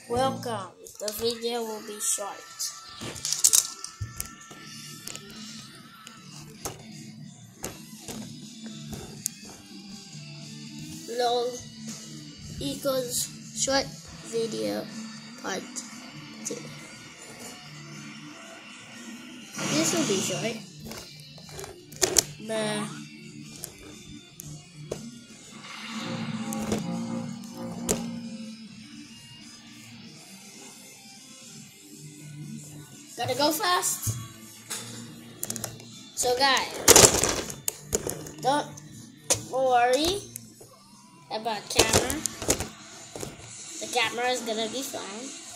Welcome. The video will be short. Long equals short video part 2. This will be short. Gotta go fast. So guys, don't worry about camera. The camera is gonna be fine.